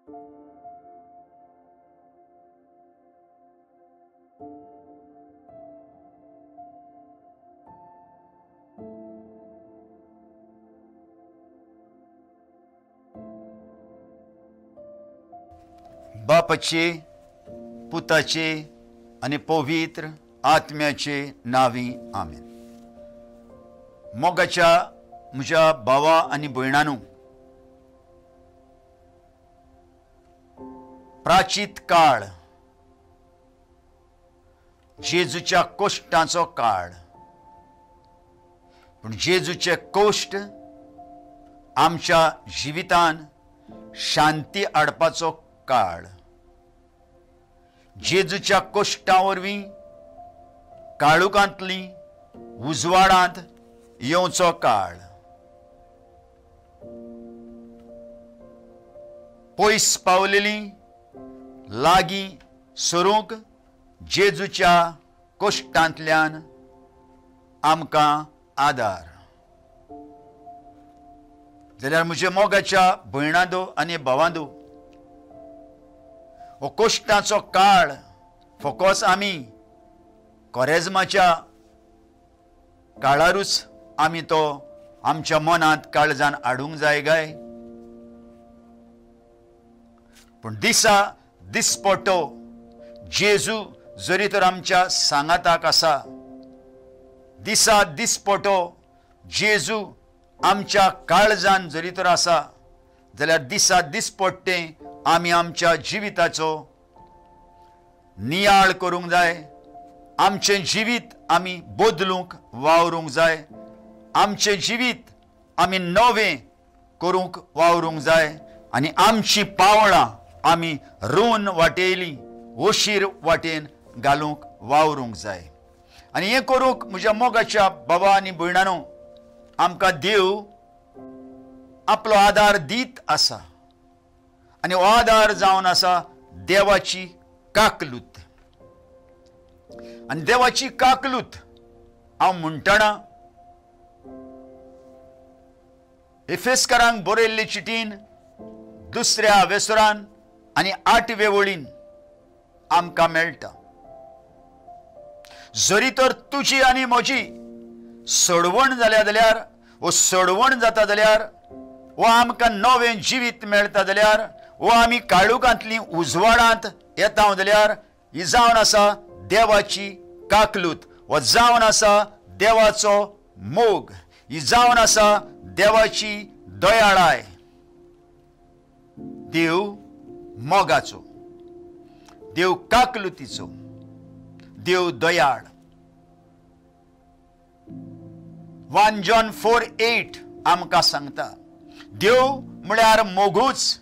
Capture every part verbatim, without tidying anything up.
बापाचे, पुताचे आणि पवित्र आत्म्याचे नावी आमेन. मोगाच्या म्हज्या भावा आनी भयणांनो, प्राचीत काळ, जेजूच्या कोश्टांचो काळ, पूण जेजूचे कोश्ट आमच्या जिवितान शांती हाडपाचो काळ. जेजूच्या कोश्टां वरवीं काळुकांतली उजवाडांत येवचो काळ. पयस पावलेली लागीं सरूंक जेजूच्या कोश्टांतल्यान आमकां आदार. जाल्यार म्हज्या मोगाच्या भयणांदो आनी भावांदो, हो कोश्टांचो काळ फकत आमी कोरेजमाच्या काळारूच आमी तो आमच्या मनांत काळजान हाडूंक जाय काय? पूण दिसा दिसपट्टो जेजू जरी तर आमच्या सांगाताक आसा, दिसा दिसपट्टो जेजू आमच्या काळजान जरी तर आसा, जाल्यार दिसा दिसपट्टें आमी आमच्या जिविताचो नियाळ करूंक जाय. आमचें जिवीत आमी बदलूंक वावरूंक जाय. आमचें जिवीत आमी नवें करूंक वावरूंक जाय. आनी आमची पावळां आमी रोवन वाटेली वशीर वाटेन घालूंक वावरूंक जाय. आनी हें करूंक म्हज्या मोगाच्या भावा आनी भयणांनो, आमकां देव आपलो आदार दीत आसा. आनी हो आदार जावन आसा देवाची काकलूत. आनी देवाची काकलूत हांव म्हणटना एफेसकारांक बरयल्ले चिटीन दुसऱ्या वेसरान आनी आठवे वळीन आमकां मेळटा. जरी तर तुजी आनी म्हजी सडवण जाल्या जाल्यार, वो सडवण जाता जाल्यार, वो आमकां नवें जिवीत मेळटा जाल्यार, वो आमी काळुकांतली उजवाडांत येता जाल्यार, ही जावन आसा देवाची काकलूत. वो जावन आसा देवाचो मोग. ही जावन आसा देवाची दयाळाय. देव मोगाचो, देव काकलुतीचो, देव दयाळ. वन जॉन फोर एट आमकां सांगता, देव म्हळ्यार मोगूच.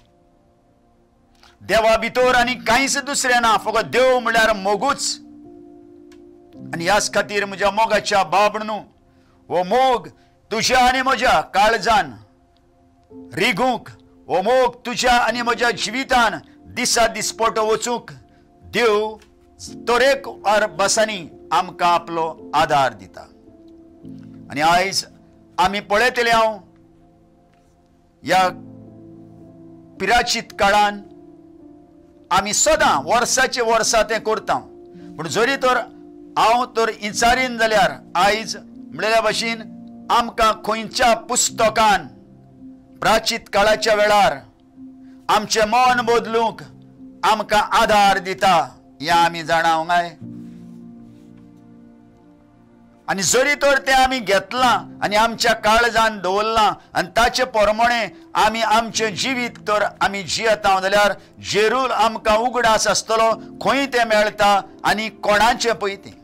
देवा भितर आनी कांयच दुसरें ना, फकत देव म्हळ्यार मोगूच. आनी ह्याच खातीर म्हज्या मोगाच्या भावभयणो, हो मोग तुज्या आनी म्हज्या काळजान रिगूंक, हो मोग तुज्या आनी म्हज्या जिवितान दिसा दिसपट्टो वचूंक देव तरेकवार बसांनी आमकां आपलो आदार दिता. आनी आयज आमी पळयतले हांव ह्या पिराचीत काळान आमी सदां वर्साचे वर्सा तें करता. पूण जरी तर हांव तर विचारीन जाल्यार आयज म्हणलेल्या भाशेन आमकां खंयच्या पुस्तकान प्राचीत काळाच्या वेळार आमचें मन बदलूंक आमकां आदार दिता हें आमी जाणावंक. आनी जरी तर तें आमी घेतलां आनी आमच्या काळजान दवरलां आनी ताचे प्रमाणे आमी आमचें जिवीत तर आमी जियेता जाल्यार जेरूल आमकां उगडास आसतलो खंय तें मेळटा आनी कोणाचें पळय तें.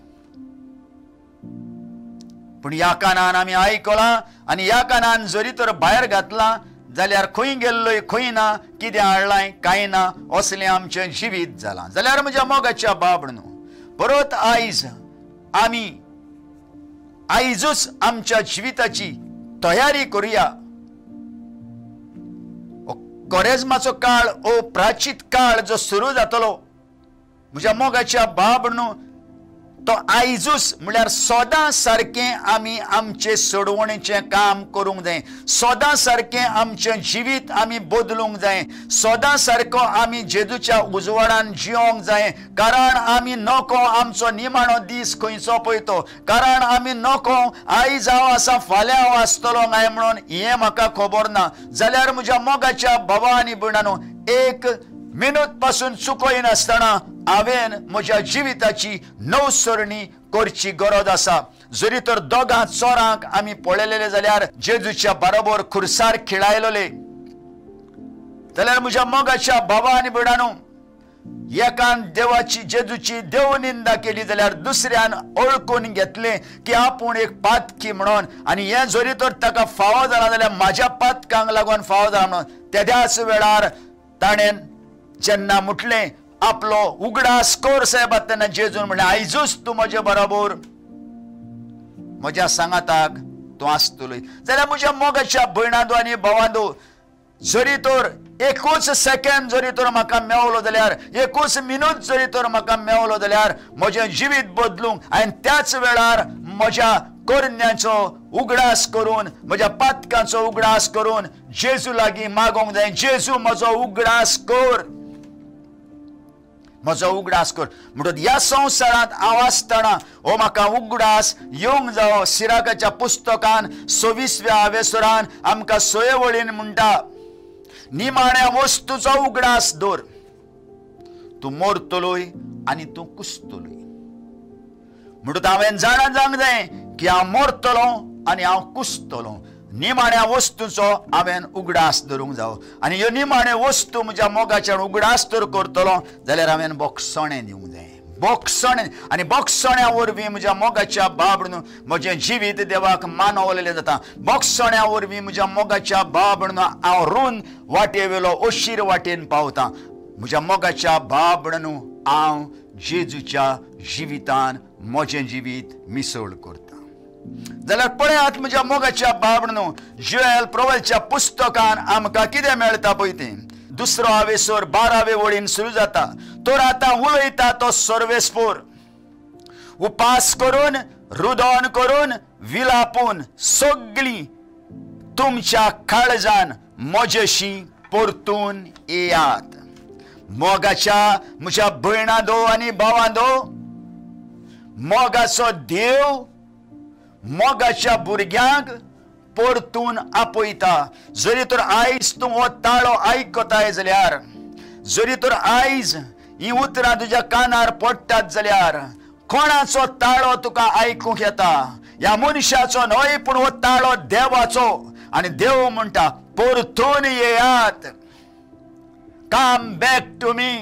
पूण ह्या कानान आमी आयकलां आनी ह्या कानान जरी तर भायर घातलां जाल्यार खंय गेल्लोय खंय ना, कितें हाडलां कांय ना, असलें आमचें जिवीत जालां. जाल्यार म्हज्या मोगाच्या भावभयणो, परत आयज आमी आयजूच आमच्या जिविताची तयारी करुया. कोरेजमाचो काळ, ओ प्राचीत काळ जो सुरू जातलो, म्हज्या मोगाच्या भावभयणो, तो आयजूच म्हळ्यार सदां सारकें आमी आमचे सोडवणेचें काम करूंक जाय, सदां सारकें आमचें जिवीत आमी बदलूंक जाय, सदां सारको आमी जेजूच्या उजवाडान जियोंक जाय. कारण आमी नको आमचो निमाणो दीस खंयचो पळय तो, कारण आमी नको आयज हांव आसा फाल्यां हांव आसतलो काय म्हणून हें म्हाका खबर ना. जाल्यार म्हज्या मोगाच्या भावा आनी भयणांनो, एक मिनूट पासून चुकय नासतना हांवें म्हज्या जिविताची नवसरणी करची गरज आसा. जरी तर दोगां चोरांक आमी पळयलेले जाल्यार जेजूच्या बरोबर खुर्सार खेळायलोले, जाल्यार म्हज्या मोगाच्या भावा आनी भयणांनो, एकान देवाची जेजूची देवनिंदा केली जाल्यार दुसऱ्यान ओळखून घेतले की आपूण एक पातकी म्हणून, आनी हें जरी तर ताका फावो जाला जाल्यार म्हाज्या पातकांक लागून फावो जाला म्हणून. तेद्याच वेळार ताणें जेन्ना म्हटलें आपलो उगडास कोर साहेबाक, तेन्ना जेजून म्हणलें आयजूच तूं म्हजे बरोबर म्हज्या सांगाताक तूं आसतलोय. जाल्यार म्हज्या मोगाच्या भयणांदो आनी भावांदो, जरी तर एकूच सेकंड जरी तर म्हाका मेवलो जाल्यार, एकूच मिनूट जरी तर म्हाका मेवलो जाल्यार म्हजें जिवीत बदलूंक हांवें त्याच वेळार म्हज्या कोरण्याचो उगडास करून, म्हज्या पातकांचो उगडास करून जेजू लागीं मागोंक जाय. जेजू म्हजो उगडास कर, म्हजो उगडास कर. म्हणटूच ह्या संवसारांत हांव आसतना हो म्हाका उगडास येवंक जावो. सिराकाच्या पुस्तकान सव्वीसव्या हावेसरान आमकां सोये वळीन म्हणटा, निमाण्या वस्तूचो उगडास दवर, तूं मरतलोय आनी तूं कुसतलोय. म्हणटूच हांवें जाणा जावंक जाय की हांव मरतलो आनी हांव कुसतलो. निमाण्या वस्तूचो हांवें उगडास धरूंक जावो, आनी ह्यो निमाण्यो वस्तू म्हज्या मोगाच्यान उगडास तर करतलो जाल्यार हांवें बोगसणें दिवंक जाय. बोगसणें आनी बोगसण्या वरवीं म्हज्या मोगाच्या बाबडून म्हजें जिवीत देवाक मानवलेलें जाता. बोगसण्या वरवीं म्हज्या मोगाच्या बाबडून हांव रून वाटेवेलो अशीर वाटेन पावतां. म्हज्या मोगाच्या बाबडून हांव जेजूच्या जिवितान म्हजें जिवीत मिसळ करता. जाल्यार पळयात म्हज्या मोगाच्या बाबडून, जोएल प्रॉवेलच्या पुस्तकान आमकां कितें मेळटा पळय तें. दुसरो हावेसर बारावे वळीन सुरू जाता. तर आतां उलयता तो सर्वेस्पोर, उपास करून, रुदन करून, विलापून सगळीं तुमच्या काळजान म्हजेशी परतून येयात. मोगाच्या म्हज्या भयणांदो आनी भावांदो, मोगाचो देव मोगाच्या भुरग्यांक परतून आपयता. जरी तर आयज तूं हो ताळो आयकताय जाल्यार, जरी तर आयज ही उतरां तुज्या कानार पडटात जाल्यार कोणाचो ताळो तुका आयकूंक येता? ह्या मनशाचो न्हय, पूण हो ताळो देवाचो. आनी देव म्हणटा परतून येयात, कम बॅक टू मी.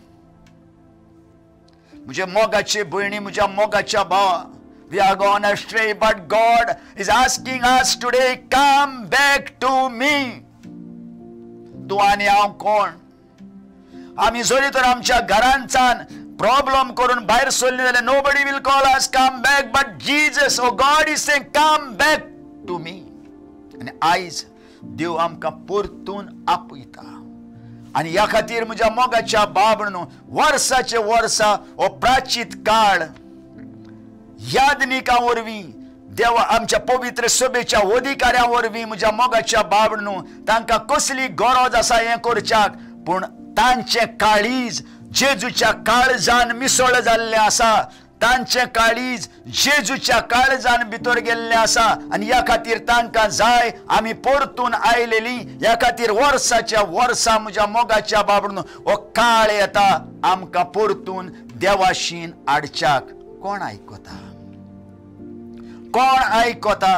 म्हजे मोगाचे भयणी, म्हज्या मोगाच्या भावा, we are gone astray, but God is asking us today, come back to me. तू आनी हांव कोण? आमी जरी तर आमच्या घरांच्यान प्रॉब्लम करून भायर सरली जाल्यार nobody will call us come back, but Jesus, oh God is saying come back to me. आनी आयज देव आमकां परतून आपयता. आनी ह्या खातीर म्हज्या मोगाच्या बाबडून वर्साचे वर्सा हो प्राचीत काळ यादनिकां वरवीं, देवा आमच्या पवित्र सभेच्या अधिकाऱ्यां वरवीं म्हज्या मोगाच्या बाबडून तांकां कसली गरज आसा हें करच्याक, पूण तांचें काळीज जेजूच्या काळजान मिसळ जाल्लें आसा. तांचें काळीज जेजूच्या काळजान भितर गेल्लें आसा. आनी ह्या खातीर तांकां जाय आमी परतून आयलेलीं. ह्या खातीर वर्साच्या वर्सा म्हज्या मोगाच्या बाबडून हो काळ येता आमकां परतून देवाशीन हाडच्याक. कोण आयकता? कोण आयकता?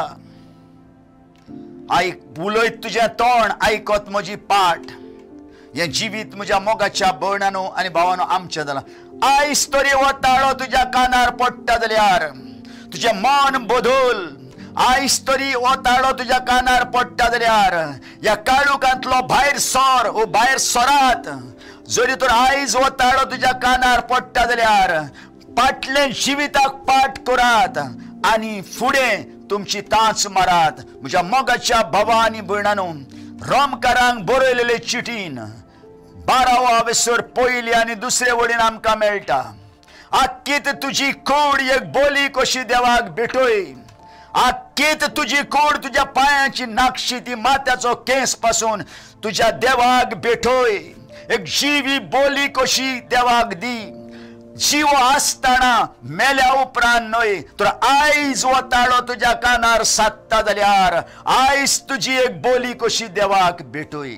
आयक उलयत तुजें तोंड, आयकत म्हजी पाठ. हें जिवीत म्हज्या मोगाच्या भयणांनो आनी भावांनो आमचें जालां. आयज तरी हो ताळो तुज्या कानार पडटा जाल्यार तुजें मन बदल. आयज तरी हो ताळो तुज्या कानार पडटा जाल्यार ह्या काळुकांतलो भायर सर, ओ भायर सरात. जरी तर आयज हो ताळो तुज्या कानार पडटा जाल्यार फाटलें जिविताक पाठ करात आनी फुडें तुमची तांच मारात. म्हज्या मोगाच्या भावा आनी भयणांनो, रोमकारांक बरयलेले चिटीन बारावो हावेसर पयली आनी दुसरे वडीन आमकां मेळटा. आख्खीत तुझी कूड एक बोली कशी देवाक भेटोय. आख्खीत तुझी कूड तुझ्या पायांची नाक्षी ती माथ्याचो केस पासून तुझ्या देवाक भेटोय. एक जीवी बोली कशी देवाक दी. जीव आसतना मेल्या उपरांत न्हय तर आयज हो ताळो तुझ्या कानार सादता जाल्यार आयज तुझी एक बोली कशी देवाक भेटोय.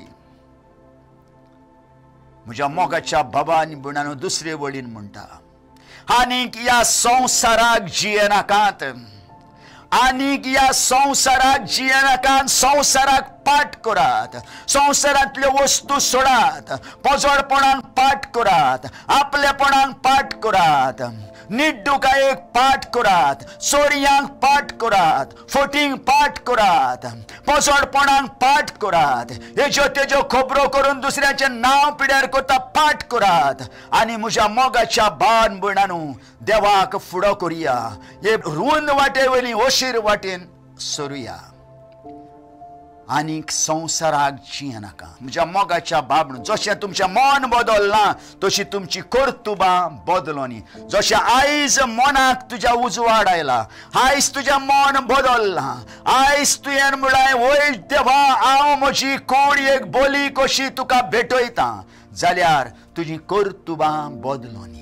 म्हज्या मोगाच्या बाबान बुणानो दुसरे वडीन म्हणटा, आनीक ह्या संवसाराक जियेनाकात. आनीक ह्या संवसाराक जियेनाकात. संवसाराक पाठ करात. संवसारांतल्यो वस्तू सोडात. पोजोडपणान पाठ करात. आपलेपणान पाठ करात. निड्डुकायेक पाठ करात. चोरयांक पाठ करात. फोटींक पाठ करात. पोजोडपणांक पाठ करात. हेज्यो तेज्यो खबरो करून दुसऱ्याचें नांव पिड्यार करता पाठ करात. आनी म्हज्या मोगाच्या बान भयणांनो देवाक फुडो करुया. हे रुंद वाटे वयली ओशीर वाटेन सरुया. आनीक संवसाराक जियेनाका. म्हज्या मोगाच्या बाबण जशें तुमचें मन बदलना तशी तुमची कर्तुबां बदलोनी. जशें आयज मनाक तुज्या उजवाड आयला, आयज तुजें मन बदलना, आयज तुवें म्हळाय वय देवा हांव म्हजी कूड एक बोली कशी तुका भेटयता जाल्यार तुजी कर्तुबां बदलोनी.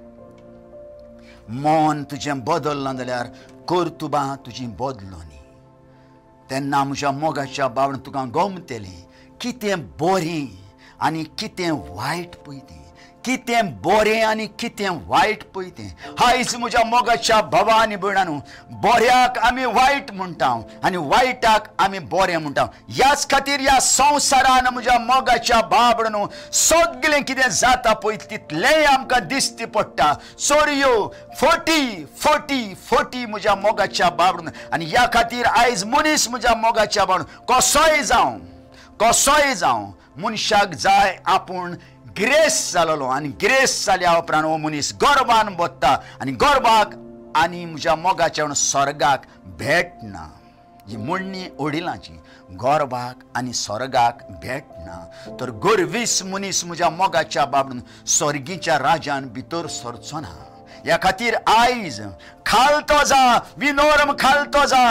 मन तुजें बदलना जाल्यार कर्तुबां तुजी बदलोनी. तेन्ना म्हज्या मोगाच्या बाबण तुका गमतलें कितें बरें आनी कितें वायट पळय तें. कितें बरें आनी कितें वायट पळय तें. आयज म्हज्या मोगाच्या भावा आनी भयणांनो बऱ्याक आमी वायट म्हणटा आनी वायटाक आमी बरें म्हणटा. ह्याच खातीर ह्या संवसारान म्हज्या मोगाच्या बाबणो सगळें कितें जाता पळय तितलेंय आमकां दिश्टी पडटा. चोरयो फोटी फोटी फोटी म्हज्या मोगाच्या बाबण. आनी ह्या खातीर आयज मनीस म्हज्या मोगाच्या बाबण कसोय जावं कसोय जावं मनशाक जाय आपूण ग्रेस जालोलो आनी ग्रेस जाल्या उपरांत हो मनीस गर्वान बसता आनी गर्वाक आनी म्हज्या मोगाच्या स्वर्गाक भेटना. ही म्हणणी वडिलांची गर्वाक आनी स्वर्गाक भेटना. तर गर्वीस मनीस म्हज्या मोगाच्या बाबून स्वर्गीच्या राजान भितर सरचो ना. ह्या खातीर आयज खालतो जा विनोर्म खालतो जा.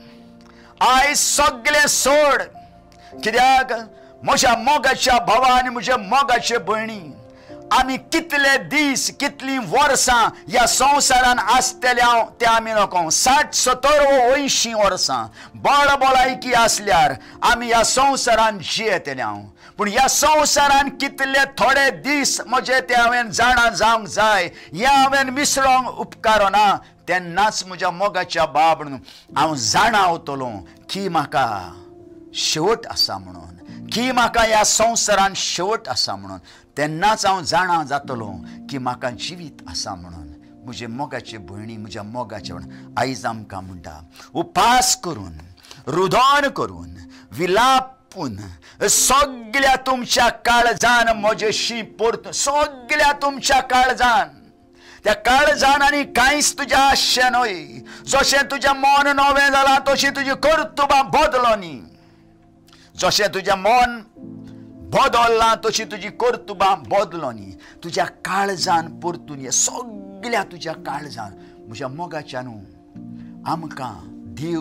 आयज सगळें सोड. कित्याक म्हज्या मोगाच्या भावा आनी म्हज्या मोगाचे भयणी आमी कितले दीस कितलीं वर्सां ह्या संवसारान आसतल्या ते आमी नको. साठ सत्तर वो अंयशीं वर्सां बड भलायकी आसल्यार आमी ह्या संवसारान जियेतल्या. पूण ह्या संवसारान कितले थोडे दीस म्हजे ते हांवें जाणा जावंक जाय हें हांवें विसरोंक उपकारो ना. तेन्नाच म्हज्या मोगाच्या बाबण हांव जाणावतलो की म्हाका शेवट आसा म्हणून, की म्हाका ह्या संवसारान शेवट आसा म्हणून. तेन्नाच हांव जाणा जातलो की म्हाका जिवीत आसा म्हणून. म्हजे मोगाचे भयणी म्हज्या मोगाचे आयज आमकां म्हणटा उपास करून रुदन करून विलापून सगळ्या तुमच्या काळजान म्हजेशी परतून सगळ्या तुमच्या काळजान त्या काळजान आनी कांयच तुज्या आशें न्हय. जशें तुजें मन नवें जालां तशी तुजी कर्तुबां बदलोनी. जशें तुजें मन बदलना तशी तुजी कर्तुबां बदलोनी. तुज्या काळजान परतून ये सगळ्या तुज्या काळजान. म्हज्या मोगाच्या न्हू आमकां देव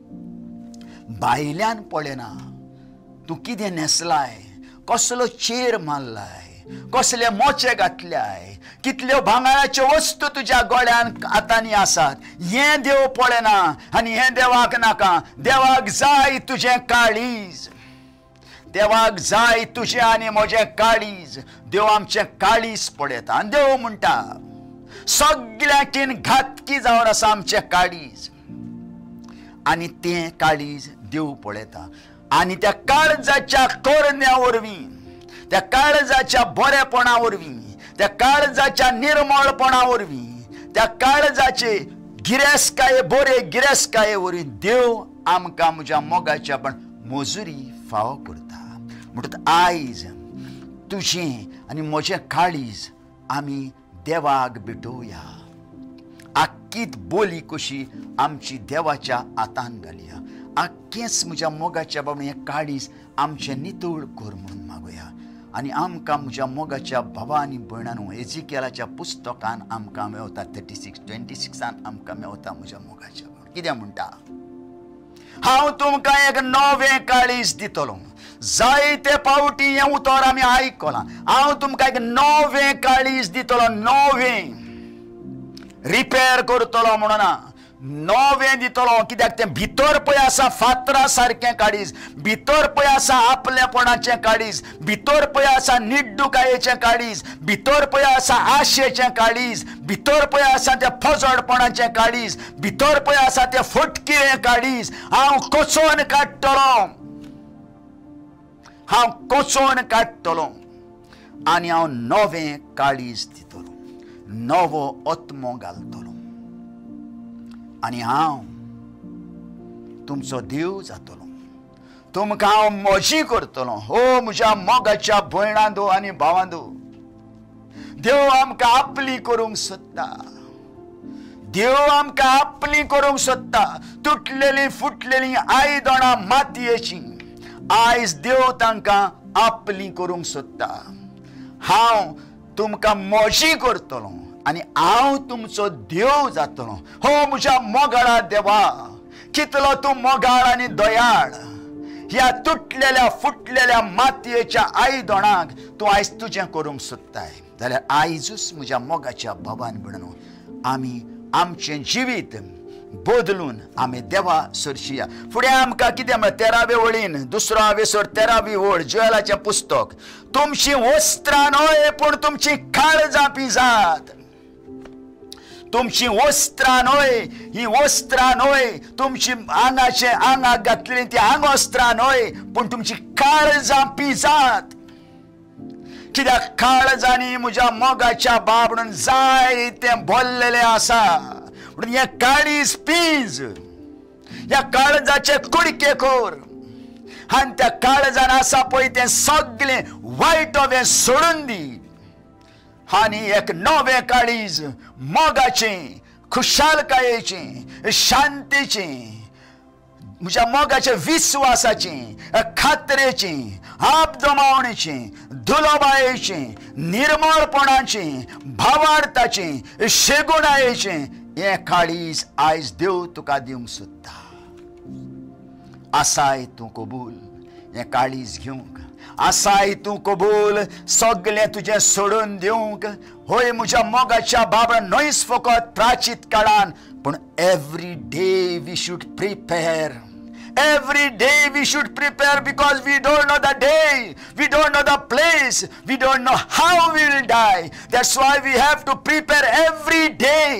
भायल्यान पळयना. तूं कितें न्हेसलाय, कसलो चेर मारलाय, कसले मोचे घातल्याय, कितल्यो भांगराच्यो वस्तू तुज्या गोळ्यान हातांनी आसात हें देव पळयना. आनी हें देवाक नाका. देवाक जाय तुजें काळीज. देवाक जाय तुजें आनी म्हजें काळीज. देव आमचें काळीज पळयता आनी देव म्हणटा सगळ्यांकीन घातकी जावन आसा आमचें काळीज. आनी तें काळीज देव पळयता. आनी त्या काळजाच्या कोरण्या वरवीं त्या काळजाच्या बरेपणा वरवीं त्या काळजाच्या निर्मळपणा वरवीं त्या काळजाचे गिरेस्काये बरे गिरेस्काये वरवीं देव आमकां म्हज्या मोगाच्या पण मजुरी फावो करता. म्हणटच आयज तुजें आनी म्हजें काळीज आमी देवाक भेटोवया. आख्खीत बोली कशी आमची देवाच्या हातान घालया. आख्खेंच म्हज्या मोगाच्या बाबा हें काळीज आमचें नितळ कर म्हणून मागुया. आनी आमकां म्हज्या मोगाच्या भावा आनी भयणांनो एजिकेलाच्या पुस्तकान आमकां मेवता थर्टी सिक्स ट्वेंटी सिक्सान आमकां मेवता म्हज्या मोगाच्या भाव कितें म्हणटा हांव तुमकां एक नवें काळीज दितलो जायते पावटी हें उतर आमी आयकलां हांव तुमकां एक नवें काळीज दितलो नवें रिपेर करतलो म्हणून ना नवें दितलो कित्याक तें भितर पळय आसा फातरा सारकें काळीज भितर पळय आसा आपलेपणाचें काळीज भितर पळय आसा निड्डुकायेचें काळीज भितर पळय आसा आशेचें काळीज भितर पळय आसा तें फजोडपणाचें काळीज भितर पळय आसा तें फटकिरें काळीज हांव कोचोवन काडटलो हांव कोचोवन काडटलो आनी हांव नवें काळीज दितलो नवो आत्मो घालतलो आनी हांव तुमचो देव जातलो तुमकां हांव मोजी करतलो हो म्हज्या मोगाच्या भयणांदो आनी भावांदो देव आमकां आपली करूंक सोदता देव आमकां आपली करूंक सोदता तुटलेलीं फुटलेलीं आयदनां मातयेचीं आयज देव तांकां आपली करूंक सोदता हांव तुमकां मोजी करतलो आनी हांव तुमचो देव जातलो हो म्हज्या मोगाळा देवा कितलो तूं मोगाळ आनी दयाळ ह्या तुटलेल्या फुटलेल्या मातयेच्या आयदनाक तूं आयज तुजें करूंक सोदताय जाल्यार आयजूच म्हज्या मोगाच्या भावान भयणांनो आमी आमचें जिवीत बदलून आमी देवा सरशी फुडें आमकां कितें म्हळ्यार तेरावे वळीन दुसरो हावेसर तेरावी वळ जोएलाचें पुस्तक तुमची वस्त्रां न्हय पूण तुमची काळजां पिजात तुमची वस्त्रां न्हय ही वस्त्रां न्हय तुमची आंगाचे आंगाक घातलेलीं ती आंगवस्त्रां न्हय पूण तुमची काळजां पिजात कित्याक काळजांनी म्हज्या मोगाच्या बाबडून जायतें भरलेलें आसा म्हणून हें काळीज पीज ह्या काळजाचे कुडके कोर आनी त्या काळजान आसा पळय तें सगळें वायट हांवें सोडून दी आनी एक नवें काळीज मोगाचें खुशालकायेचें शांतीचें म्हज्या मोगाच्या विस्वासाचें खात्रेचें आपदमावणेचें धुलोबायेचें निर्मळपणाचें भावार्थाचें शेगुणायेचें हें काळीज आयज देव तुका दिवंक सोदता आसाय तूं कबूल हें काळीज घेवंक आसाय तूं कबूल सगळें तुजें सोडून दिवंक होय म्हज्या मोगाच्या बाबा न्हयच फकत प्राचीत काळान पूण every day we should prepare Every day we should prepare because we don't know the day, we don't know the place, we don't know how we will die. That's why we have to prepare every day.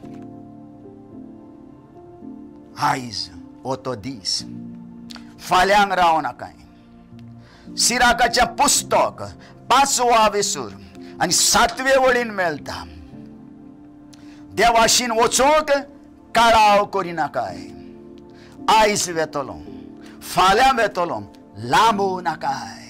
Eyes, oto dis. Falyang राव नाकाय. सिराकाचे पुस्तक पांचवा वेसूर आणि सातवे वळीन मेळटा. देवाशीन वचूंक काळाव करिनाकाय. आयज वेतलो फाल्यां वेतलो लांबू नाकाय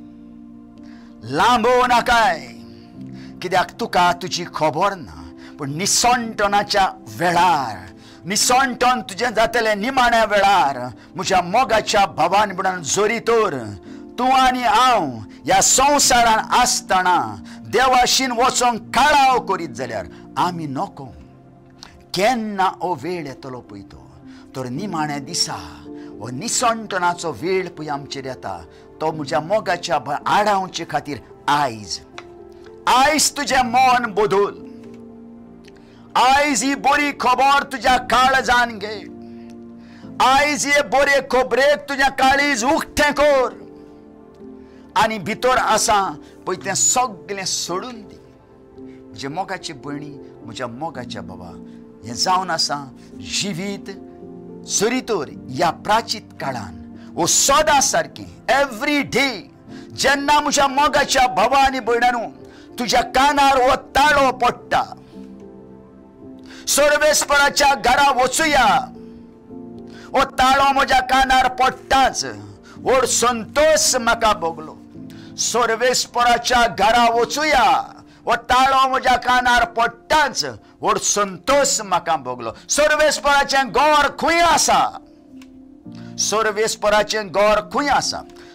लांबू नाकाय कित्याक तुका तुजी खबर ना पूण निसंटनाच्या वेळार निसंटन तुजें जातलें निमाण्या वेळार म्हज्या मोगाच्या भावान बिडान जोरी तर तूं आनी हांव ह्या संवसारान आसतना देवाशीन वचोंक काळाव करीत जाल्यार आमी नको केन्ना हो वेळ येतलो पळय तो तर निमाण्या दिसा हो निसंटनाचो वेळ पळय आमचेर येता तो म्हज्या मोगाच्या आडावचे खातीर आयज आयज तुजें मन बदल आयज ही बरी खबर तुज्या काळजान घे आयज हे बरे खबरेक तुज्या काळीज उक्तें कर आनी भितर आसा पळय तें सगळें सोडून दी म्हजे मोगाची भयणी म्हज्या मोगाच्या बाबा हें जावन आसा जिवीत सरितोर ह्या प्राचीत काळान वो सदां सारकें एवरी डे जेन्ना म्हज्या मोगाच्या भावा आनी भयणांनो तुज्या कानार हो ताळो पडटा सर्वेस्पराच्या घरा वचुया हो ताळो म्हज्या कानार पडटाच व्हड संतोष म्हाका भोगलो सर्वेस्पराच्या घरा वचुया हो ताळो म्हज्या कानार पडटाच व्हड संतोष म्हाका भोगलो सर्वेस्पराचें घर खंय आसा सर्वेस्पराचें घर खंय आसा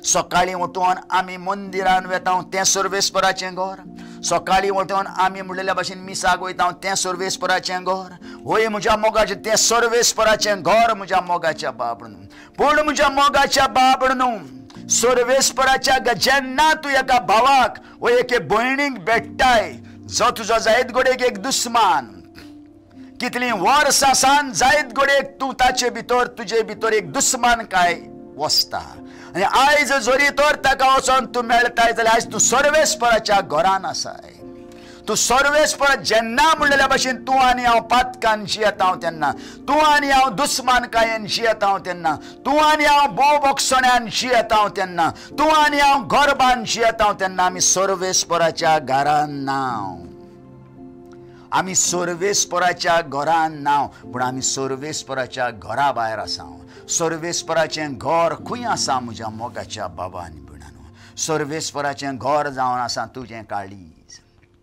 सकाळी उठून आमी मंदिरान वेता तें सर्वेस्पराचें घर, सकाळी उठून आमी म्हणलेल्या भाशेन मिसाक वयता तें सर्वेस्पराचें घर, होय म्हज्या मोगाचें तें सर्वेस्पराचें घर म्हज्या मोगाच्या बाबडून. पूण म्हज्या मोगाच्या बाबडून सर्वेस्पराच्या जेन्ना तूं एका भावाक वो एके भयणीक भेटताय जो तुजो जायत घोडेक एक दुस्मान, कितलीं वर्सां सावन जायत घोडेक तूं ताचे भितर तुजे भितर एक दुस्मान काय वसता, आनी आयज जोरी तर ताका वचोन तूं मेळटाय जाल्यार आयज तूं सर्वेस्पराच्या घरान आसाय. तूं सर्वेस्पर जेन्ना म्हणलेल्या भाशेन तूं आनी हांव पातकान जियेता तेन्ना, तूं आनी हांव दुस्मानकायेन जियेता तेन्ना, तूं आनी हांव बोबोक्षण्यान जियेता तेन्ना, तूं आनी हांव गर्भान जियेता तेन्ना आमी सर्वेस्पराच्या घरान नाव. आमी सर्वेस्पराच्या घरान नाव, पूण आमी सर्वेस्पराच्या घरा भायर आसा. सर्वेस्पराचें घर खंय आसा म्हज्या मोगाच्या बाबा आनी भयणांनो? सर्वेस्पराचें घर जावन आसा तुजें काळीज,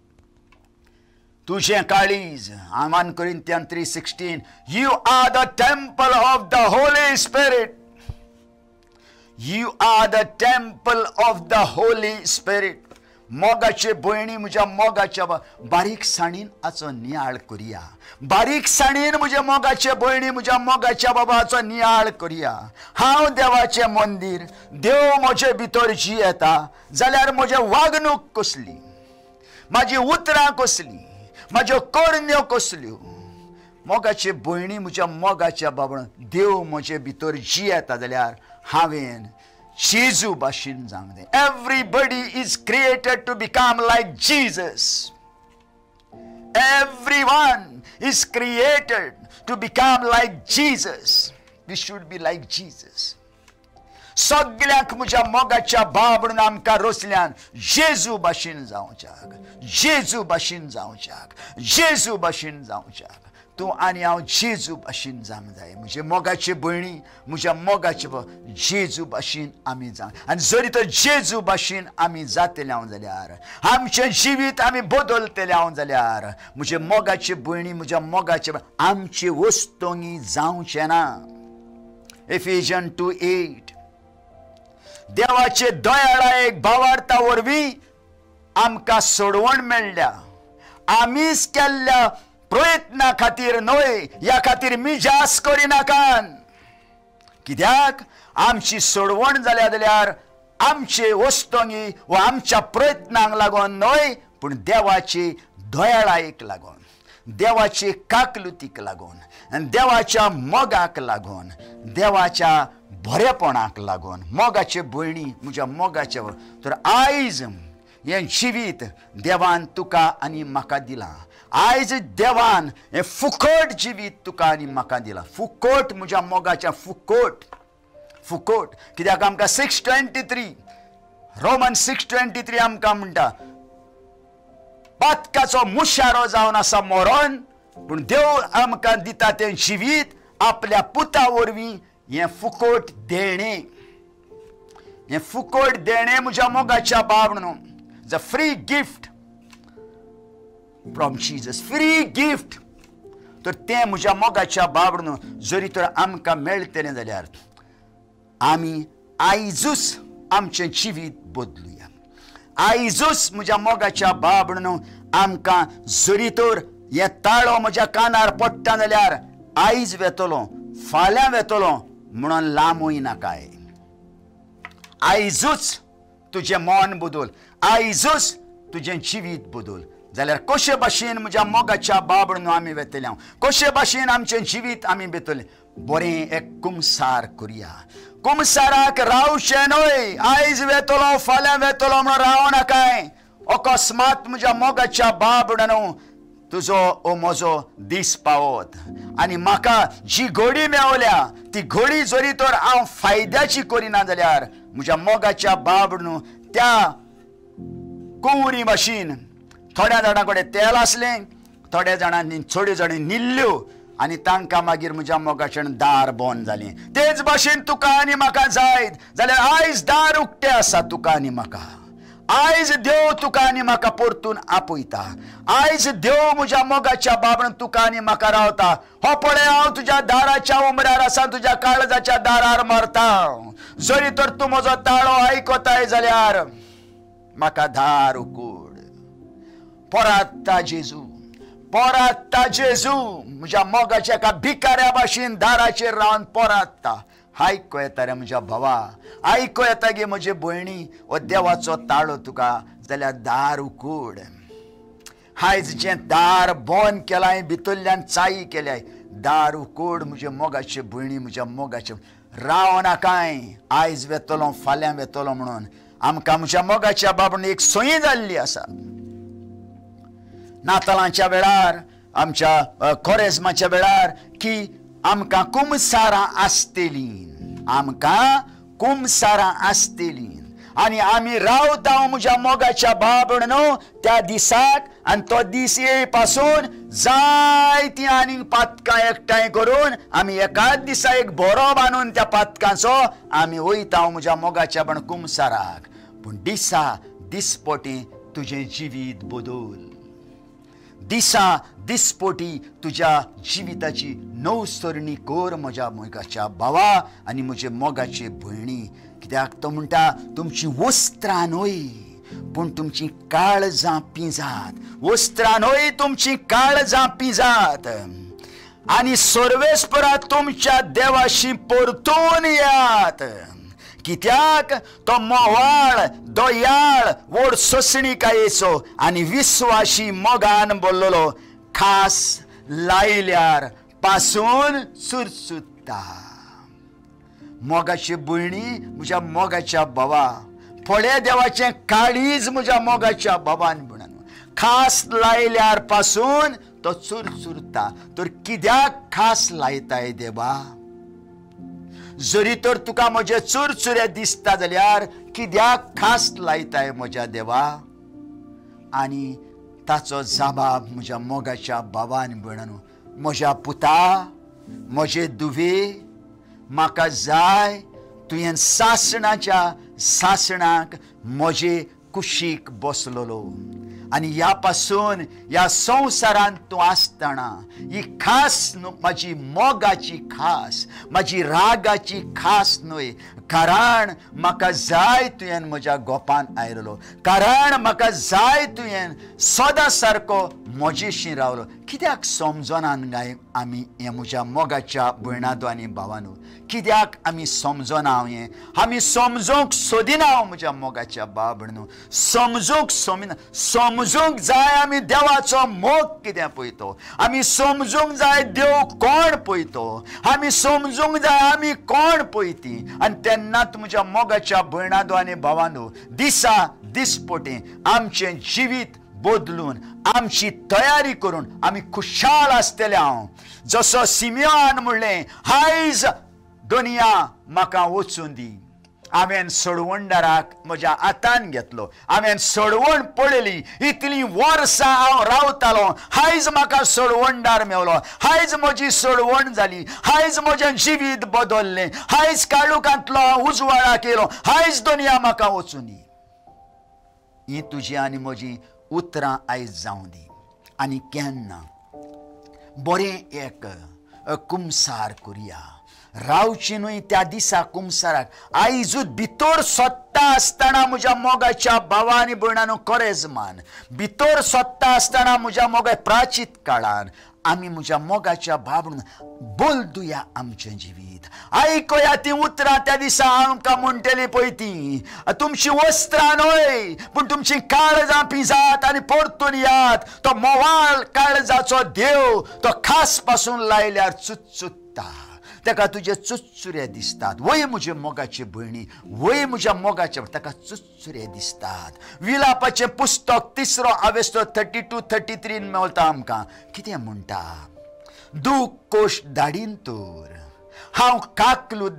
तुजें काळीज. One Corinthian three sixteen, you are the temple of the holy spirit. You are the temple of the holy spirit. मोगाचे भयणी म्हज्या मोगाच्या बारीकसाणीन हाचो नियाळ करुया. बारीकसाणीन म्हजे मोगाचे भयणी म्हज्या मोगाच्या बाबाचो नियाळ करुया. हांव देवाचें मंदीर, देव म्हजे भितर जियेता जाल्यार म्हजें वागणूक कसली, म्हाजी उतरां कसली, म्हाज्यो करण्यो कसल्यो. मोगाचे भयणी म्हज्या मोगाच्या बाबा देव म्हजे भितर जियेता जाल्यार हांवें जेजू भाशेन जावंक जाय. Everybody is created to become like Jesus. Everyone is created to become like Jesus. We should be like Jesus. सगळ्यांक म्हज्या मोगाच्या बाबडून आमकां रोसल्यान जेजू भाशेन जावच्याक, जेजू भाशेन जावच्याक, जेजू भाशेन जावच्याक. तूं आनी हांव जेजू भाशेन जावंक जाय. म्हजे मोगाचे भयणी म्हज्या मोगाचे जेजू भाशेन आमी जावं. आनी जरी तर जेजू भाशेन आमी जातले हांव जाल्यार, आमचें जिवीत आमी बदलतले हांव जाल्यार, म्हजे मोगाचे भयणी म्हज्या मोगाचे आमची वस्तोंगी जावचें ना. एफिजियन टू एट, देवाचे दयाळायेक भावार्था वरवीं आमकां सोडवण मेळ्ळ्या. आमीच केल्ल्या प्रयत्ना खातीर न्हय, ह्या खातीर मिजास करिनाकान. कित्याक आमची सोडवण जाल्या जाल्यार आमचे वस्तोंगी वा आमच्या प्रयत्नांक लागून न्हय, पूण देवाची दयाळायेक लागून, देवाची काकलुतीक लागून, आनी देवाच्या मोगाक लागून, देवाच्या बरेपणाक लागून. मोगाचे भयणी म्हज्या मोगाचे. तर आयज हें जिवीत देवान तुका आनी म्हाका दिलां. आयज देवान हें फुकट जिवीत तुका आनी म्हाका दिलां. फुकट म्हज्या मोगाच्या, फुकट फुकट. कित्याक आमकां six twenty three Roman six twenty three आमकां म्हणटा पातकाचो मुशारो जावन आसा मरण, पूण देव आमकां दिता तें जिवीत आपल्या पुता वरवीं. हें फुकट देणें, हें फुकट देणें म्हज्या मोगाच्या बाबडून. It's a free gift from Jesus, free gift. तर तें म्हज्या मोगाच्या बाबडून जरी तर आमकां मेळटलें जाल्यार आमी आयजूच आमचें जिवीत बदलुया. आयजूच म्हज्या मोगाच्या बाबडून आमकां जरी तर हें ताळो म्हज्या कानार पडटा जाल्यार आयज वेतलो, फाल्यां वेतलो म्हणून लांबूय नाकाय. आयजूच तुजें मन बदल, आयजूच तुजें जिवीत बदल. जाल्यार कशे भाशेन म्हज्या मोगाच्या बाबडून आमी वेतले, कशे भाशेन आमचें जिवीत आमी बेतले. बरें एक कुमसार करुया. कुमसाराक रावचें न्हय, आयज वेतलो फाल्यां वेतलो म्हणून राव नाकाय. अकस्मात म्हज्या मोगाच्या बाबडून तुजो ओ म्हजो दीस पावत आनी म्हाका जी घडी मेवल्या ती घडी जरी तर हांव फायद्याची करिना जाल्यार म्हज्या मोगाच्या बाबडून त्या कुंवरी भाशेन थोड्या जाणां कडेन तेल आसलें, थोड्या जाणांनी थोड्यो जाणी निल्ल्यो आनी तांकां मागीर म्हज्या मोगाचें दार बंद जालें. तेच भाशेन तुका आनी म्हाका जायत जाल्यार आयज दार उक्तें आसा तुका आनी म्हाका. आयज देव तुका आनी म्हाका परतून आपयता. आयज देव म्हज्या मोगाच्या बाबण तुका आनी म्हाका रावता. हो पळय हांव तुज्या दाराच्या उमऱ्यार आसा, तुज्या काळजाच्या दारार मारता. जरी तर तूं म्हजो ताळो आयकताय जाल्यार म्हाका दार उगड. पोरात्ता जेजू, पोरात्ता जेजू, म्हज्या मोगाच्या एका भिकाऱ्या भाशेन दाराचेर रावन पोरात्ता. आयको येता रे म्हज्या भावा, आयको येता गे म्हजे भयणी, हो देवाचो ताळो तुका जाल्यार दार उगड. आयज जें दार बंद केलाय, भितरल्यान चाई केल्याय, दार उगड म्हजे मोगाचे भयणी, म्हज्या मोगाचे. राव नाकाय आयज वेतलो फाल्यां वेतलो म्हणून. आमकां म्हज्या मोगाच्या बाबून एक सोयी जाल्ली आसा. नातालांच्या वेळार, आमच्या खोरेजमाच्या वेळार की आमकां कुमसारां आसतलीं, आमकां कुमसारां आसतलीं आनी आमी रावता म्हज्या मोगाच्या बाबण न्हू त्या दिसाक. आनी तो दीस येय पासून जायतीं आनीक पातकां एकठांय करून आमी एकाच दिसा एक बरो बांदून त्या पातकांचो आमी वयता म्हज्या मोगाच्या बाबण कुमसाराक. पूण दिसा दिसपोटी तुजें जिवीत बदल. दिसा दिसपोटी तुज्या जिविताची नवसरणी कर म्हज्या मोगाच्या भावा आनी म्हजे मोगाचे भयणी. कित्याक तो म्हणटा तुमची वस्त्रां न्हय पूण तुमची काळजां पिंजात. वस्त्रां न्हय तुमची काळजां पिंजात. आनी सर्वेस्परा तुमच्या देवाशी परतून येयात. कित्याक तो मोवाळ दोयाळ व्हड सोंसणीकायेचो आनी विस्वाशी मोगान बोल्लोलो खास लायल्यार पासून सुरसुत्ता. मोगाची भयणी, म्हज्या मोगाच्या भावा, फळे देवाचें काळीज म्हज्या मोगाच्या भावान म्हणून खास लायल्यार पासून तो सुरसुरता. तर कित्याक खास लायताय देवा? जरी तर तुका म्हजे चुरचुरे दिसता जाल्यार कित्याक खास लायताय म्हज्या देवा? आनी ताचो जबाब म्हज्या मोगाच्या भावान भयणांनो, म्हज्या पुता, म्हजे दुवे, म्हाका जाय तुवें सासणाच्या सासणाक म्हजे कुशीक बसलोलो. आनी ह्या पासून ह्या संवसारांत तूं आसतना ही खास म्हाजी मोगाची खास, म्हाजी रागाची खास न्हय. कारण म्हाका जाय तुवें म्हज्या गोपान आयलो. कारण म्हाका जाय तुवें सदां सारको म्हजेशी रावलो. कित्याक समजोनान गाय आमी हें म्हज्या मोगाच्या भयणादो आनी भावानो? कित्याक आमी समजोना हें? आमी समजूंक सोदिना म्हज्या मोगाच्या बाबणो. समजूंक सोमिना. समजूंक जाय आमी देवाचो मोग कितें पळयतो. आमी समजूंक जाय देव कोण पळयतो. आमी समजूंक जाय आमी कोण पळयती. आनी तेन्नाच म्हज्या मोगाच्या भयणादो आनी भावानो, दिसा दिसपोटे आमचें जिवीत बदलून आमची तयारी करून आमी खुशाल आसतले. हांव जसो सिमियोन म्हणलें, आयज दुनिया म्हाका वचून दी. हांवें सोडवणदाराक म्हज्या हातान घेतलो. हांवें सोडवण पळयली. इतलीं वर्सां हांव रावतालो. आयज म्हाका सोडवणदार मेवलो. आयज म्हजी सोडवण जाली. आयज म्हजें जिवीत बदललें. आयज काळुकांतलो उजवाडाक येयलो. आयज दुनिया म्हाका वचून दी. ही तुजी आनी म्हजी उतरां आयज जावं दी. आनी केन्ना बरें एक कुमसार करुया. रावची न्हय त्या दिसा कुमसाराक. आयजूच भितर सोदता आसतना म्हज्या मोगाच्या भावा आनी भयणांनो, कोरेजमान भितर सोदता आसतना म्हज्या मोगा प्राचीत काळान आमी म्हज्या मोगाच्या भावण बोलदुया आमचें जिवीत. आयकया ती उतरां त्या दिसा आमकां म्हणटली पळय ती, तुमची वस्त्रां न्हय पूण तुमची काळजां पिंजात आनी परतून यात. तो मोवाळ काळजाचो देव तो खास पासून लायल्यार चुचचुत्ता. ताका तुजे चुचचुरे दिसतात. वय म्हजे मोगाचे भयणी, वय म्हज्या मोगाचे ताका चुचचुरे दिसतात. विलापाचें पुस्तक तिसरो आवेस्तो थर्टी टू थर्टी थ्रीन मेळटा आमकां. कितें म्हणटा? दूख कोश धाडीन तर हांव काकलूत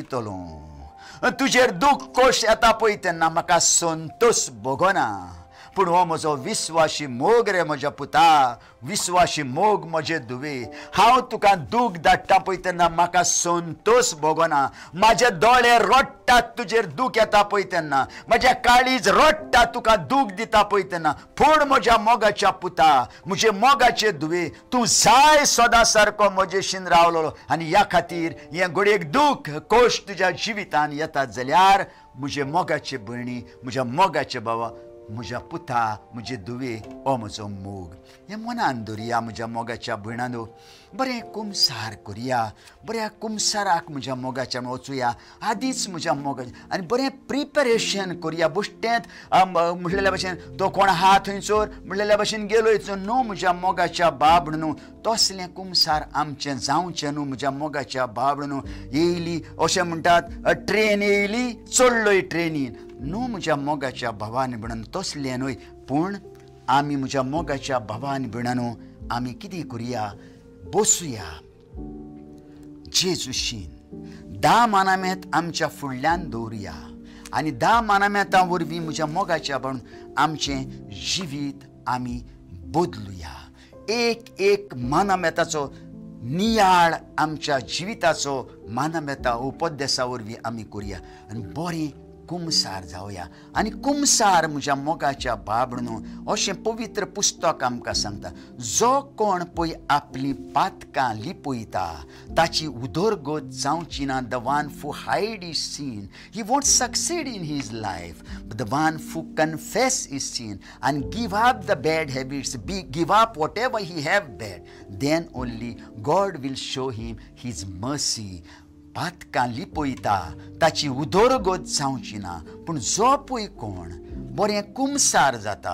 दाखयतलो. तुजेर दूख कोश येता पळय तेन्ना म्हाका संतोश भोगना. पूण हो म्हजो विस्वाशी मोग रे म्हज्या पुता, विस्वाशी मोग म्हजे धुवे. हांव तुका दूख धाडटा पळय तेन्ना म्हाका संतोश भोगना. म्हाजे दोळे रडटात तुजेर दूख येता पळय तेन्ना, म्हजें काळीज रडटा तुका दूख दिता पळय तेन्ना. पूण म्हज्या मोगाच्या पुता, म्हजे मोगाचे धुवे, तूं जाय सदां सारको म्हजेशीन रावलो. आनी ह्या खातीर हें घडयेक दूख कोश तुज्या जिवितान येतात जाल्यार म्हजे मोगाचे भयणी, म्हज्या मोगाचे भावा, म्हज्या पुता, म्हजे धुवे, हो म्हजो मोग. हें मनान धरया म्हज्या मोगाच्या भयणांनो. बरें कुमसार करुया, बऱ्या कुमसाराक म्हज्या मोगाच्यान वचुया आदींच म्हज्या मोगाच्या, आनी बरें प्रिपरेशन करुया. बुश्टेंत म्हणलेल्या भशेन तो कोण आहा थंयसर म्हणलेल्या भशेन गेलोय न्हू म्हज्या मोगाच्या बाब न्हू. तसलें कुमसार आमचें जावचें न्हू म्हज्या मोगाच्या बाब न्हू. येयली अशें म्हणटात ट्रेन येयली चडलोय ट्रेनीन न्हू म्हज्या मोगाच्या भावान भयणान, तसलें न्हय. पूण आमी म्हज्या मोगाच्या भावान भयणानो आमी कितें करुया, बसुया जेजूशीन धा मानामेंत आमच्या फुडल्यान दवरुया आनी धा मानामेंता वरवीं म्हज्या मोगाच्या भावान आमचें जिवीत आमी बदलुया. एक एक मानामेताचो नियाळ आमच्या जिविताचो मानामेता उपदेशा वरवीं आमी करुया आनी बरें कुमसार जावया. आनी कुमसार म्हज्या मोगाच्या बाबणो अशें पवित्र पुस्तक आमकां सांगता, जो कोण पळय आपलीं पातकां लिपयता ताची उदरगत जावची ना. The one who hide his sin he won't succeed in his life, but the one who confess his sin and give up the bad habits, be, give up whatever he have bad, then only God will show him his mercy. पातकां लिपयता ताची उदरगत जावची ना, पूण जो पळय कोण बरें कुमसार जाता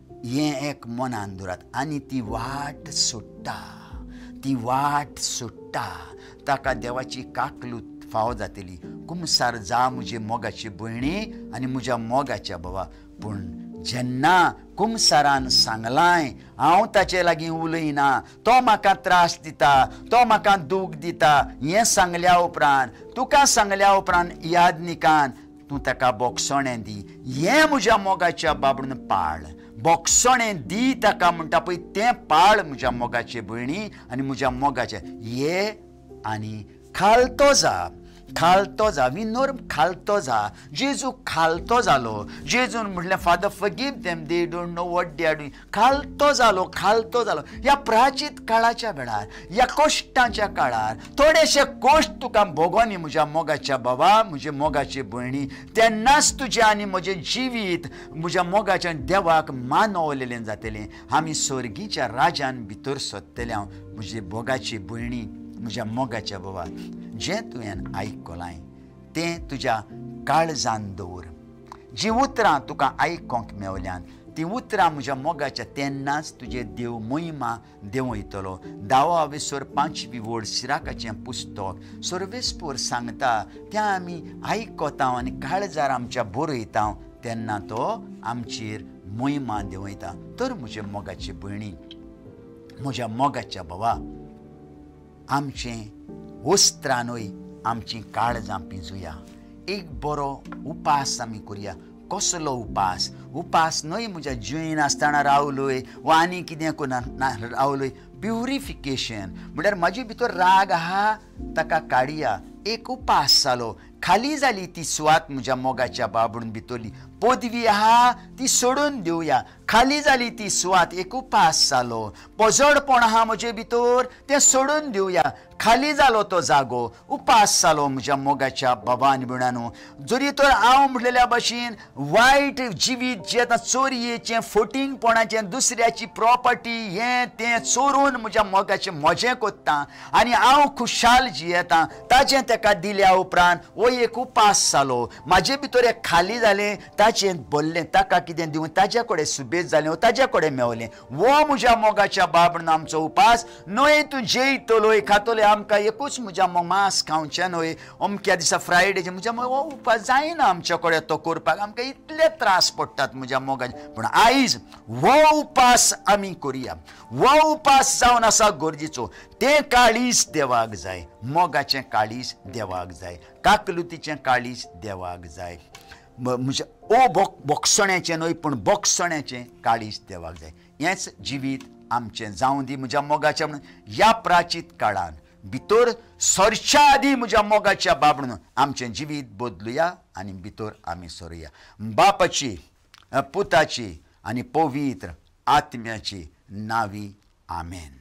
हें एक मनान दवरात आनी ती वाट सोडटा, ती वाट सोडटा, ताका देवाची काकलूत फावो जातली. कुमसार जा म्हजे मोगाची भयणी आनी म्हज्या मोगाच्या भावा. पूण जेन्ना कुमसारान सांगलाय हांव ताचे लागीं उलयना, तो म्हाका त्रास दिता, तो म्हाका दूख दिता, हें सांगल्या उपरांत तुका सांगल्या उपरांत यादनिकान तूं ताका बोगसोणें दी. हें म्हज्या मोगाच्या बाबडून पाळ, बोगसोणें दी ताका म्हणटा पळय तें पाळ म्हज्या मोगाचे भयणी आनी म्हज्या मोगाचे. हे आनी खालतो जा, खालतो जा, विनोर खालतो जा. जेजू खालतो जालो. जेजून म्हटलें father forgive them, they don't know what they are doing. खालतो जालो, खालतो जालो. ह्या प्राचीत काळाच्या वेळार, ह्या कश्टाच्या काळार थोडेशे कश्ट तुका भोगोनी म्हज्या मोगाच्या बाबा, म्हजे मोगाचे भयणी, तेन्नाच तुजें आनी म्हजें जिवीत म्हज्या मोगाच्या देवाक मानवलेलें जातलें. आमी स्वर्गीच्या राज्यान भितर सोदतले. हांव म्हजे मोगाची भयणी, म्हज्या मोगाच्या बाबा, जें तुवें आयकलां तें तुज्या काळजान दवर. जीं उतरां तुका आयकोंक मेवल्यान तीं उतरां म्हज्या मोगाच्या, तेन्नाच तुजें देव महिमा देंवयतलो. दावा विसर पांचवी वड सिराकाचें पुस्तक सर्वेस्पोर सांगता तें आमी आयकता आनी काळजार आमच्या बरयता, तेन्ना तो आमचेर महिमा देंवयता. तर म्हजे मोगाचे भयणी, म्हज्या मोगाच्या भावा, आमचें वस्त्रांनूय आमचीं काळजां पिंजुया. एक बरो उपास आमी करुया. कसलो उपास? उपास न्हय म्हज्या जुंयन आसतना रावलोय वा आनी कितें करून रावलोय. प्युरिफिकेशन म्हळ्यार म्हाजे भितर राग आहा ताका काडया. एक उपास जालो, खाली जाली ती सुवात म्हज्या मोगाच्या बाबडून भितरली. पदवी आहा ती सोडून दिवया. खाली जाली ती सुवात, एक उपास जालो. पोजडपण आहा म्हजे भितर तें सोडून दिवया. खाली जालो तो जागो, उपास जालो म्हज्या मोगाच्या बाबान बिणानो. जरी तर हांव म्हणलेल्या भशेन वायट जिवीत जें आतां चोरयेचें, फटींगपणाचें, दुसऱ्याची प्रॉपर्टी हें तें चोरून म्हज्या मोगाचें मोजें कोत्ता आनी हांव खुशाल जियेतां, ताचें ताका दिल्या उपरांत हो एक उपास जालो. म्हाजे भितर एक खाली जालें, ताचें भरलें, ताका कितें दिवं, ताजे कडेन सुबेज जालें, ताजे कडेन मेवलें. वो म्हज्या मोगाच्या बाबडून आमचो उपास न्हय. तूं जेयतलोय खातलोय, आमकां एकूच म्हज्या मांस खावचें न्हय. अमक्या दिसा फ्रायडेचे म्हज्या हो उपास जायना आमचे कडेन तो करपाक, आमकां इतले त्रास पडटात म्हज्या मोगाचे. पूण आयज वो उपास आमी करुया. वो उपास जावन आसा गरजेचो. तें काळीज देवाक जाय, मोगाचें काळीज देवाक जाय, काकलुतीचें काळीज देवाक जाय. म्हणजे ओ बोक बोगसण्याचें न्हय पूण बोगसण्याचें काळीज देवाक जाय. हेंच जिवीत आमचें जावं दी म्हज्या मोगाच्या म्हणून ह्या प्राचीत काळान भितर सरच्या आदीं म्हज्या मोगाच्या बाबडून आमचें जिवीत बदलुया आनी भितर आमी सरुया. बापाची, पुताची आनी पवित्र आत्म्याची नांवी. आमेन.